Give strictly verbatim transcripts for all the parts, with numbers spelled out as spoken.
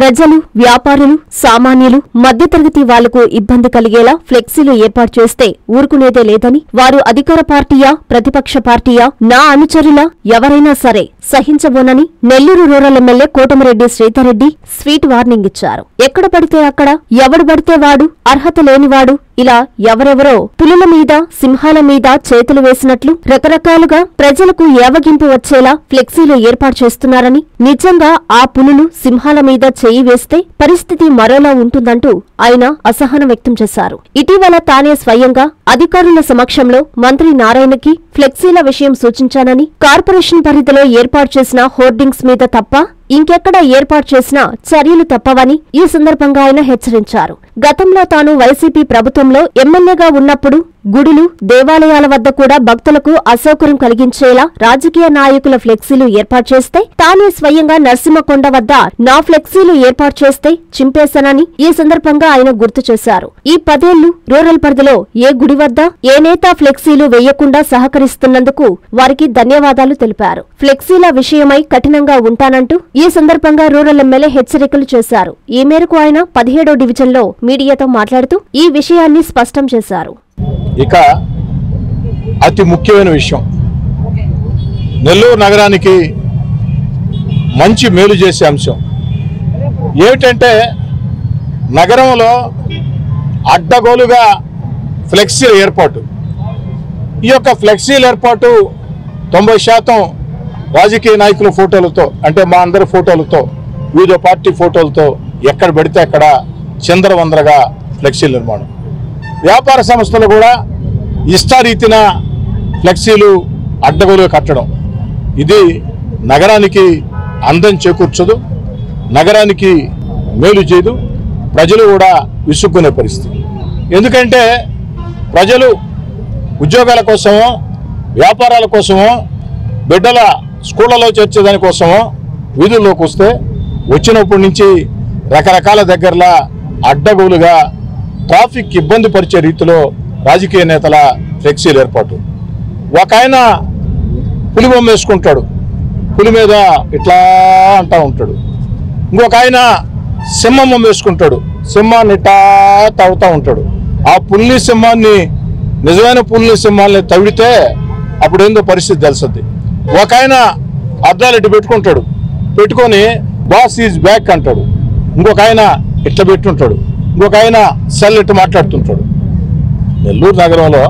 ప్రజలు, వ్యాపారులు, సామాన్యులు, మధ్యతరగతి వాళ్లకు ఇబ్బంది కలిగేలా ఫ్లెక్సీలు ఏర్పాటు చేస్తే ఊరుకునేదే లేదని, వారు అధికార పార్టీయా, ప్రతిపక్ష పార్టీయా, నా అనుచరులా ఎవరైనా సరే సహించబోనని Nellore rural MLA Kotamreddy Sridhar Reddy sweet warning ఇచ్చారు. ఎక్కడ పడితే అక్కడ, ఎవడు పడితే వాడు, అర్హత లేనివాడు, ఇలా ఎవరెవరో పులుల మీద, సింహాల మీద చేతులు వేసినట్లు రకరకాలుగా ప్రజలకు ఏవగింపు వచ్చేలా ఫ్లెక్సీలు ఏర్పాటు చేస్తున్నారని, నిజంగా ఆ పులులు, సింహాల మీద చేయి వేస్తే పరిస్థితి మరోలా ఉంటుందంటూ ఆయన అసహనం వ్యక్తం చేశారు. ఇటీవల తానే స్వయంగా అధికారుల సమక్షంలో మంత్రి నారాయణకి ఫ్లెక్సీల విషయం సూచించానని, కార్పొరేషన్ పరిధిలో ఏర్పాటు చేసిన హోర్డింగ్స్ మీద తప్ప ఇంకెక్కడ ఏర్పాటు చేసినా చర్యలు తప్పవని ఈ సందర్భంగా ఆయన హెచ్చరించారు. గతంలో తాను వైసీపీ ప్రభుత్వంలో ఎమ్మెల్యేగా ఉన్నప్పుడు గుడులు, దేవాలయాల వద్ద కూడా భక్తులకు అసౌకర్యం కలిగించేలా రాజకీయ నాయకుల ఫ్లెక్సీలు ఏర్పాటు చేస్తే తానే స్వయంగా నరసింహకొండ వద్ద నా ఫ్లెక్సీలు ఏర్పాటు చేస్తే చింపేశానని ఈ సందర్భంగా ఆయన గుర్తు చేశారు. ఈ పదేళ్లు రూరల్ పరిధిలో ఏ గుడి వద్ద ఏ నేత ఫ్లెక్సీలు వేయకుండా సహకరిస్తున్నందుకు వారికి ధన్యవాదాలు తెలిపారు. ఫ్లెక్సీల విషయమై కఠినంగా ఉంటానంటూ ఈ సందర్భంగా రూరల్ ఎమ్మెల్యే హెచ్చరికలు చేశారు. ఈ మేరకు ఆయన పదిహేడో డివిజన్లో మీడియాతో మాట్లాడుతూ ఈ విషయాన్ని స్పష్టం చేశారు. ఇక అతి ముఖ్యమైన విషయం, నెల్లూరు నగరానికి మంచి మేలు చేసే అంశం ఏమిటంటే, నగరంలో అడ్డగోలుగా ఫ్లెక్సీల ఏర్పాటు. ఈ యొక్క ఫ్లెక్సీల ఏర్పాటు తొంభై శాతం రాజకీయ నాయకుల ఫోటోలతో, అంటే మా అందరి ఫోటోలతో, వివిధ పార్టీ ఫోటోలతో ఎక్కడ పెడితే అక్కడ చిందరవందరగా ఫ్లెక్సీల నిర్మాణం. వ్యాపార సంస్థలు కూడా ఇష్టారీతిన ఫ్లెక్సీలు అడ్డగోలుగా కట్టడం, ఇది నగరానికి అందం చేకూర్చదు, నగరానికి మేలు చేయదు, ప్రజలు కూడా విసుక్కునే పరిస్థితి. ఎందుకంటే ప్రజలు ఉద్యోగాల కోసమో, వ్యాపారాల కోసమో, బిడ్డల స్కూళ్లలో చేర్చేదానికోసమో వీధుల్లోకి వస్తే వచ్చినప్పటి నుంచి రకరకాల దగ్గరలా అడ్డగోలుగా ట్రాఫిక్ ఇబ్బంది పరిచే రీతిలో రాజకీయ నేతల ఫ్లెక్సీలు ఏర్పాటు. ఒక ఆయన పులి బొమ్మ వేసుకుంటాడు, పులి మీద ఇట్లా అంటా ఉంటాడు. ఇంకొక ఆయన సింహం బొమ్మ వేసుకుంటాడు, సింహాన్ని ఇట్టా తవ్వుతూ ఉంటాడు. ఆ పుల్లి సింహాన్ని, నిజమైన పుల్లి సింహాన్ని తవ్వితే అప్పుడు ఏందో పరిస్థితి తెలుస్తుంది. ఒక ఆయన అద్దాలు ఇటు పెట్టుకుంటాడు, పెట్టుకొని బాస్ ఈజ్ బ్యాక్ అంటాడు. ఇంకొక ఆయన ఇట్లా పెట్టుంటాడు, ఇంకొక ఆయన సెల్ ఇట్టు మాట్లాడుతుంటాడు. నెల్లూరు నగరంలో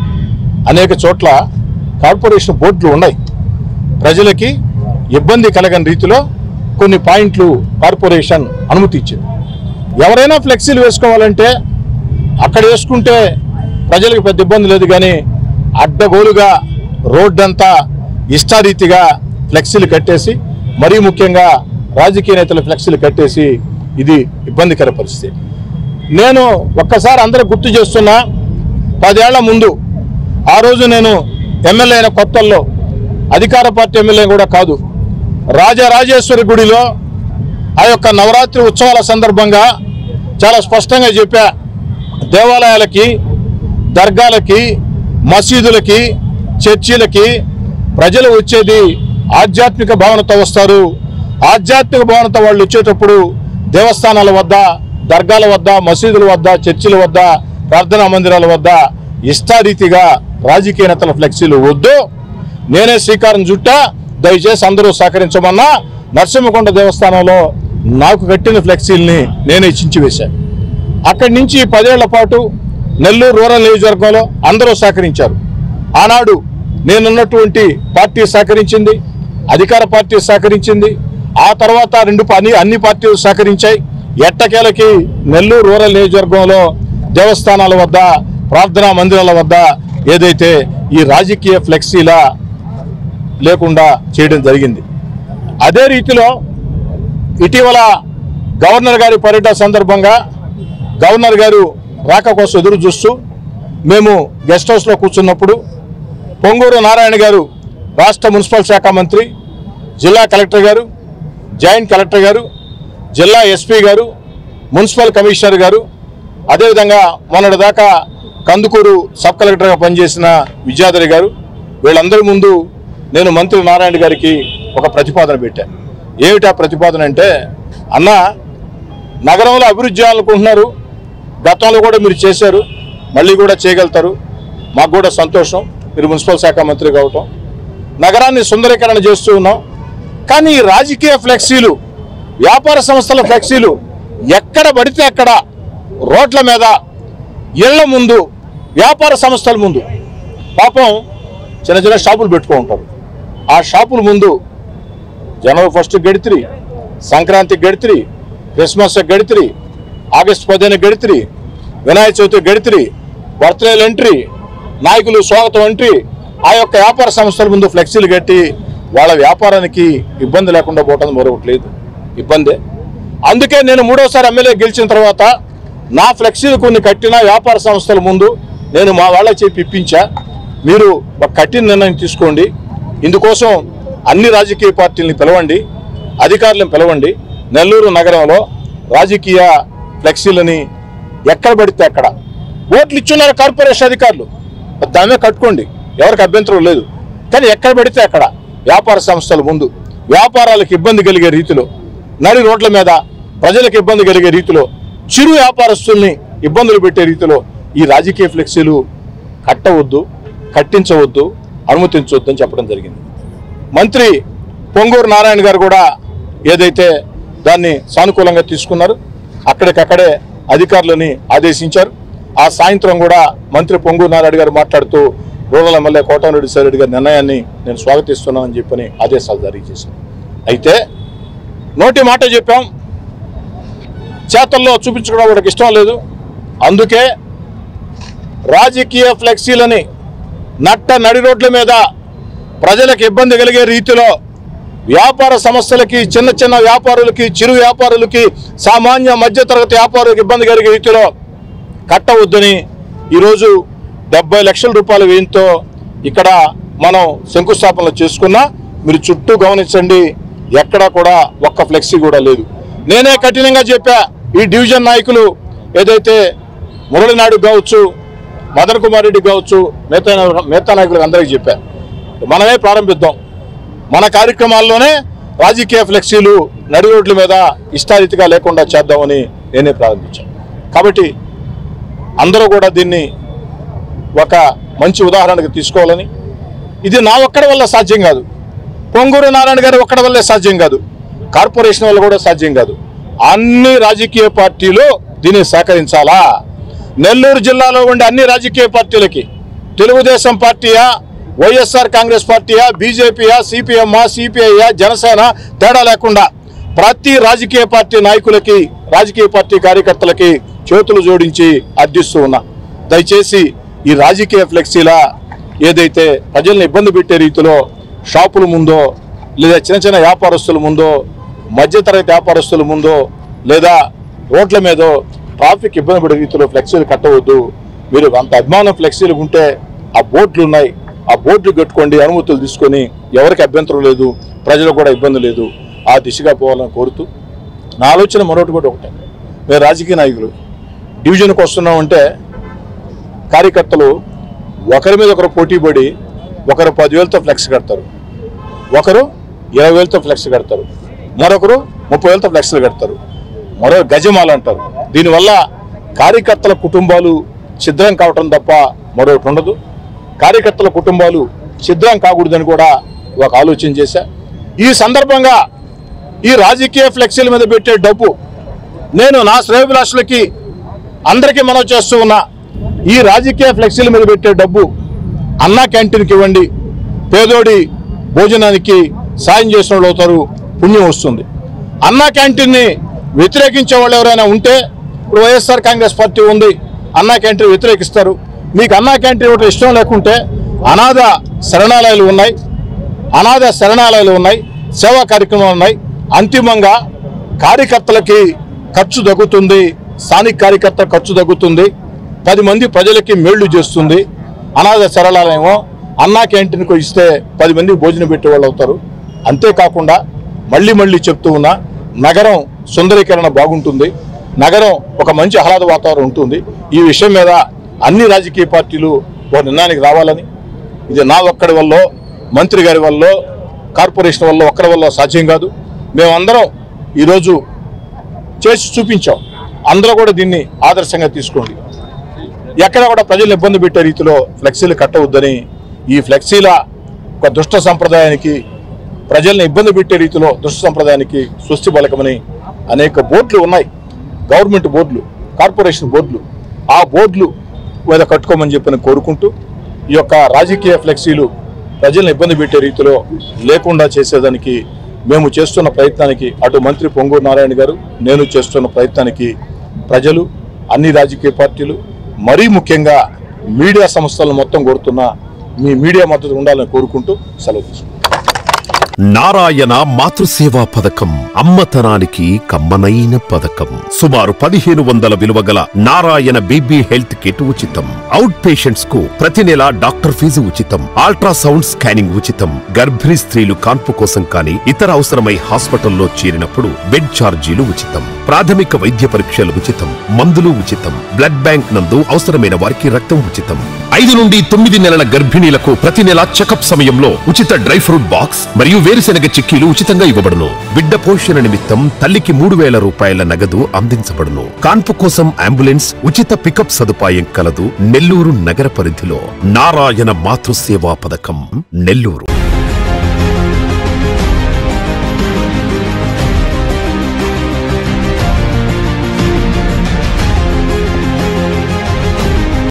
అనేక చోట్ల కార్పొరేషన్ బోర్డులు ఉన్నాయి. ప్రజలకి ఇబ్బంది కలగని రీతిలో కొన్ని పాయింట్లు కార్పొరేషన్ అనుమతి ఇచ్చింది. ఎవరైనా ఫ్లెక్సీలు వేసుకోవాలంటే అక్కడ వేసుకుంటే ప్రజలకు పెద్ద ఇబ్బంది లేదు, కానీ అడ్డగోలుగా రోడ్డంతా ఇష్టారీతిగా ఫ్లెక్సీలు కట్టేసి, మరీ ముఖ్యంగా రాజకీయ నేతల ఫ్లెక్సీలు కట్టేసి ఇది ఇబ్బందికర పరిస్థితి. నేను ఒక్కసారి అందరూ గుర్తు చేస్తున్నా, పదేళ్ల ముందు, ఆ రోజు నేను ఎమ్మెల్యే అయిన కొత్తల్లో, అధికార పార్టీ ఎమ్మెల్యే కూడా కాదు, రాజరాజేశ్వరి గుడిలో ఆ యొక్క నవరాత్రి ఉత్సవాల సందర్భంగా చాలా స్పష్టంగా చెప్పా, దేవాలయాలకి, దర్గాలకి, మసీదులకి, చర్చిలకి ప్రజలు వచ్చేది ఆధ్యాత్మిక భావనతో వస్తారు. ఆధ్యాత్మిక భావనతో వాళ్ళు వచ్చేటప్పుడు దేవస్థానాల వద్ద, దర్గాల వద్ద, మసీదుల వద్ద, చర్చిల వద్ద, ప్రార్థనా మందిరాల వద్ద ఇష్టారీతిగా రాజకీయ నేతల ఫ్లెక్సీలు వద్దు, నేనే శ్రీకారం చుట్టా, దయచేసి అందరూ సహకరించమన్నా నరసింహకొండ దేవస్థానంలో నాకు కట్టిన ఫ్లెక్సీల్ని నేనే చించివేశాను. అక్కడి నుంచి పదేళ్ల పాటు నెల్లూరు రూరల్ నియోజకవర్గంలో అందరూ సహకరించారు. ఆనాడు నేనున్నటువంటి పార్టీ సహకరించింది, అధికార పార్టీ సహకరించింది, ఆ తర్వాత రెండు అన్ని అన్ని పార్టీలు సహకరించాయి. ఎట్టకేలకి నెల్లూరు రూరల్ నియోజకవర్గంలో దేవస్థానాల వద్ద, ప్రార్థనా మందిరాల వద్ద ఏదైతే ఈ రాజకీయ ఫ్లెక్సీల లేకుండా చేయడం జరిగింది. అదే రీతిలో ఇటీవల గవర్నర్ గారి పర్యటన సందర్భంగా గవర్నర్ గారు రాక కోసం ఎదురు చూస్తూ మేము గెస్ట్ హౌస్లో కూర్చున్నప్పుడు పొంగూరు నారాయణ గారు, రాష్ట్ర మున్సిపల్ శాఖ మంత్రి, జిల్లా కలెక్టర్ గారు, జాయింట్ కలెక్టర్ గారు, జిల్లా ఎస్పీ గారు, మున్సిపల్ కమిషనర్ గారు, అదేవిధంగా మొన్నటిదాకా కందుకూరు సబ్ కలెక్టర్గా పనిచేసిన విద్యాధరి గారు, వీళ్ళందరి ముందు నేను మంత్రి నారాయణ గారికి ఒక ప్రతిపాదన పెట్టాను. ఏమిటా ప్రతిపాదన అంటే, అన్న నగరంలో అభివృద్ధి చేయాలనుకుంటున్నారు. గతంలో కూడా మీరు చేశారు, మళ్ళీ కూడా చేయగలుగుతారు. మాకు కూడా సంతోషం మీరు మున్సిపల్ శాఖ మంత్రి కావటం. నగరాన్ని సుందరీకరణ చేస్తూ ఉన్నాం. కానీ ఈ రాజకీయ ఫ్లెక్సీలు, వ్యాపార సంస్థల ఫ్లెక్సీలు ఎక్కడ పడితే అక్కడ రోడ్ల మీద, ఇళ్ల ముందు, వ్యాపార సంస్థల ముందు, పాపం చిన్న చిన్న షాపులు పెట్టుకుంటారు. ఆ షాపుల ముందు జనవరి ఫస్ట్ గడితిరి, సంక్రాంతి గడితిరి, క్రిస్మస్ గడితిరి, ఆగస్టు పదిహేను గడితిరి, వినాయక చవితి గడితిరి, బర్త్డేలు ఎంట్రీ, నాయకులు స్వాగతం ఎంట్రీ, ఆ యొక్క వ్యాపార సంస్థల ముందు ఫ్లెక్సీలు కట్టి వాళ్ళ వ్యాపారానికి ఇబ్బంది లేకుండా పోవటం మరొకటి లేదు, ఇబ్బందే. అందుకే నేను మూడోసారి ఎమ్మెల్యే గెలిచిన తర్వాత నా ఫ్లెక్సీలు కొన్ని కట్టిన వ్యాపార సంస్థల ముందు నేను మా వాళ్ళకి చెప్పి ఇప్పించా. మీరు ఒక కఠిన నిర్ణయం తీసుకోండి. ఇందుకోసం అన్ని రాజకీయ పార్టీలని పిలవండి, అధికారులను పిలవండి. నెల్లూరు నగరంలో రాజకీయ ఫ్లెక్సీలని ఎక్కడ పడితే అక్కడ ఓట్లు ఇచ్చున్నారు కార్పొరేషన్ అధికారులు, దాన్నే కట్టుకోండి, ఎవరికి అభ్యంతరం లేదు. కానీ ఎక్కడ పడితే అక్కడ వ్యాపార సంస్థల ముందు వ్యాపారాలకు ఇబ్బంది కలిగే రీతిలో, నడి రోడ్ల మీద ప్రజలకు ఇబ్బంది కలిగే రీతిలో, చిరు వ్యాపారస్తుల్ని ఇబ్బందులు పెట్టే రీతిలో ఈ రాజకీయ ఫ్లెక్సీలు కట్టవద్దు, కట్టించవద్దు, అనుమతించవద్దు అని చెప్పడం జరిగింది. మంత్రి పొంగూరు నారాయణ గారు కూడా ఏదైతే దాన్ని సానుకూలంగా తీసుకున్నారు, అక్కడికక్కడే అధికారులని ఆదేశించారు. ఆ సాయంత్రం కూడా మంత్రి పొంగూరు నారాయణ గారు మాట్లాడుతూ రూరల్ ఎమ్మెల్యే కోటమిరెడ్డి శ్రీరెడ్డి గారి నిర్ణయాన్ని నేను స్వాగతిస్తున్నానని చెప్పని ఆదేశాలు జారీ చేశాను. అయితే నోటి మాట చెప్పాం, చేతల్లో చూపించుకోవడం వాడికి ఇష్టం లేదు. అందుకే రాజకీయ ఫ్లెక్సీలని నట్ట నడి రోడ్ల మీద ప్రజలకు ఇబ్బంది కలిగే రీతిలో, వ్యాపార సంస్థలకి, చిన్న చిన్న వ్యాపారులకి, చిరు వ్యాపారులకి, సామాన్య మధ్యతరగతి వ్యాపారులకు ఇబ్బంది కలిగే రీతిలో కట్టవద్దని ఈరోజు డెబ్బై లక్షల రూపాయల వ్యయంతో ఇక్కడ మనం శంకుస్థాపనలు చేసుకున్నా. మీరు చుట్టూ గమనించండి, ఎక్కడా కూడా ఒక్క ఫ్లెక్సీ కూడా లేదు. నేనే కఠినంగా చెప్పా, ఈ డివిజన్ నాయకులు ఏదైతే మురళీనాయుడు కావచ్చు, మదన్ కుమార్ రెడ్డి కావచ్చు, మిగతా మిగతా నాయకులకు అందరికీ చెప్పా, మనమే ప్రారంభిద్దాం. మన కార్యక్రమాల్లోనే రాజకీయ ఫ్లెక్సీలు నడి రోడ్ల మీద ఇష్టారీతిగా లేకుండా చేద్దామని నేనే ప్రారంభించాను. కాబట్టి అందరూ కూడా దీన్ని ఒక మంచి ఉదాహరణకు తీసుకోవాలని, ఇది నా ఒక్కడి వల్ల సాధ్యం కాదు, పొంగూరు నారాయణ గారి ఒక్కడి వల్లే సాధ్యం కాదు, కార్పొరేషన్ వల్ల కూడా సాధ్యం కాదు. అన్ని రాజకీయ పార్టీలు దీన్ని సహకరించాలా. నెల్లూరు జిల్లాలో ఉండే అన్ని రాజకీయ పార్టీలకి, తెలుగుదేశం పార్టీయా, వైఎస్ఆర్ కాంగ్రెస్ పార్టీయా, బీజేపీయా, సిపిఎంఆ, సిపిఐయా, జనసేన తేడా లేకుండా ప్రతి రాజకీయ పార్టీ నాయకులకి, రాజకీయ పార్టీ కార్యకర్తలకి చేతులు జోడించి అర్థిస్తూ ఉన్నా, దయచేసి ఈ రాజకీయ ఫ్లెక్సీల ఏదైతే ప్రజల్ని ఇబ్బంది పెట్టే రీతిలో షాపుల ముందో, లేదా చిన్న చిన్న వ్యాపారస్తుల ముందో, మధ్యతరగతి వ్యాపారస్తుల ముందో, లేదా రోడ్ల మీదో ట్రాఫిక్ ఇబ్బంది పడే రీతిలో ఫ్లెక్సీలు కట్టవద్దు. మీరు అంత అభిమానం ఫ్లెక్సీలు ఉంటే ఆ బోర్డులు ఉన్నాయి, ఆ బోర్డులు కట్టుకోండి, అనుమతులు తీసుకొని, ఎవరికి అభ్యంతరం లేదు, ప్రజలకు కూడా ఇబ్బంది లేదు. ఆ దిశగా పోవాలని కోరుతూ, నా ఆలోచన మరొకటి కూడా ఒకటే, మేము రాజకీయ నాయకులు డివిజన్కి వస్తున్నామంటే కార్యకర్తలు ఒకరి మీద ఒకరు పోటీ పడి ఒకరు పదివేలతో ఫ్లెక్స్ కడతారు, ఒకరు ఇరవై వేలతో ఫ్లెక్స్ కడతారు, మరొకరు ముప్పై వేలతో ఫ్లెక్స్లు కడతారు, మరో గజమాల అంటారు. దీనివల్ల కార్యకర్తల కుటుంబాలు ఛిద్రం కావటం తప్ప మరొకటి ఉండదు. కార్యకర్తల కుటుంబాలు ఛిద్రం కాకూడదని కూడా ఒక ఆలోచన చేశా. ఈ సందర్భంగా ఈ రాజకీయ ఫ్లెక్సీల మీద పెట్టే డబ్బు నేను నా శ్రేయోభిలాషులకి అందరికీ మనవి చేస్తూ ఉన్నా, ఈ రాజకీయ ఫ్లెక్సీల మీద పెట్టే డబ్బు అన్నా క్యాంటీన్కి ఇవ్వండి, పేదోడి భోజనానికి సాయం చేసిన వాళ్ళు అవుతారు, పుణ్యం వస్తుంది. అన్నా క్యాంటీన్ని వ్యతిరేకించే వాళ్ళు ఎవరైనా ఉంటే, ఇప్పుడు వైఎస్ఆర్ కాంగ్రెస్ పార్టీ ఉంది, అన్నా క్యాంటీన్ వ్యతిరేకిస్తారు. మీకు అన్నా క్యాంటీన్ ఇవ్వడం ఇష్టం లేకుంటే అనాథ శరణాలయాలు ఉన్నాయి, అనాథ శరణాలయాలు ఉన్నాయి, సేవా కార్యక్రమాలు ఉన్నాయి. అంతిమంగా కార్యకర్తలకి ఖర్చు తగ్గుతుంది, స్థానిక కార్యకర్త ఖర్చు తగ్గుతుంది, పది మంది ప్రజలకి మేళ్లు చేస్తుంది. అనాథ శరణాలయమో అన్నా క్యాంటీన్కు ఇస్తే పది మంది భోజనం పెట్టేవాళ్ళు అవుతారు. అంతేకాకుండా మళ్ళీ మళ్ళీ చెప్తూ ఉన్నా, నగరం సుందరీకరణ బాగుంటుంది, నగరం ఒక మంచి ఆహ్లాద వాతావరణం ఉంటుంది. ఈ విషయం మీద అన్ని రాజకీయ పార్టీలు ఒక నిర్ణయానికి రావాలని, ఇది నా ఒక్కడి వల్ల, మంత్రి గారి వల్ల, కార్పొరేషన్ వల్ల ఒక్కడి వల్ల సాధ్యం కాదు. మేమందరం ఈరోజు చేసి చూపించాం. అందరూ కూడా దీన్ని ఆదర్శంగా తీసుకోండి. ఎక్కడ కూడా ప్రజలు ఇబ్బంది పెట్టే రీతిలో ఫ్లెక్సీలు కట్టవద్దని, ఈ ఫ్లెక్సీల ఒక దుష్ట సంప్రదాయానికి, ప్రజల్ని ఇబ్బంది పెట్టే రీతిలో దుష్ట సంప్రదాయానికి స్వస్తి పలకమని అనేక బోర్డులు ఉన్నాయి, గవర్నమెంట్ బోర్డులు, కార్పొరేషన్ బోర్డులు. ఆ బోర్డులు మీద కట్టుకోమని చెప్పని కోరుకుంటూ, ఈ యొక్క రాజకీయ ఫ్లెక్సీలు ప్రజల్ని ఇబ్బంది పెట్టే రీతిలో లేకుండా చేసేదానికి మేము చేస్తున్న ప్రయత్నానికి, అటు మంత్రి పొంగూరు నారాయణ గారు, నేను చేస్తున్న ప్రయత్నానికి ప్రజలు, అన్ని రాజకీయ పార్టీలు, మరీ ముఖ్యంగా మీడియా సంస్థలను మొత్తం కోరుతున్నా మీ మీడియా మద్దతు ఉండాలని కోరుకుంటూ సెలవు తీసుకుంటాం. నారాయణ మాతృసేవా పథకం అమ్మతనానికి కమ్మనైన పథకం. సుమారు పదిహేను వందల విలువ గల నారాయణ బీబీ హెల్త్ కిట్ ఉచితం. అవుట్ పేషెంట్స్ కు ప్రతి నెల డాక్టర్ ఫీజు ఉచితం. అల్ట్రాసౌండ్ స్కానింగ్ ఉచితం. గర్భిణీ స్త్రీలు కాన్పు కోసం కానీ ఇతర అవసరమై హాస్పిటల్లో చేరినప్పుడు బెడ్ ఛార్జీలు ఉచితం. ప్రాథమిక వైద్య పరీక్షలు ఉచితం. మందులు ఉచితం. బ్లడ్ బ్యాంక్ నందు అవసరమైన వారికి రక్తం ఉచితం. ఐదు నుండి తొమ్మిది నెలల గర్భిణీలకు ప్రతి నెల చెకప్ సమయంలో ఉచిత డ్రై ఫ్రూట్ బాక్స్ మరియు వేరుశెనగ చిక్కీలు ఉచితంగా ఇవ్వబడును. బిడ్డ పోషణ నిమిత్తం తల్లికి మూడు వేల రూపాయల నగదు అందించబడును. కాన్పు కోసం అంబులెన్స్ ఉచిత పికప్ సదుపాయం కలదు. నెల్లూరు నగర పరిధిలో నారాయణ మాతృసేవా పథకం, నెల్లూరు.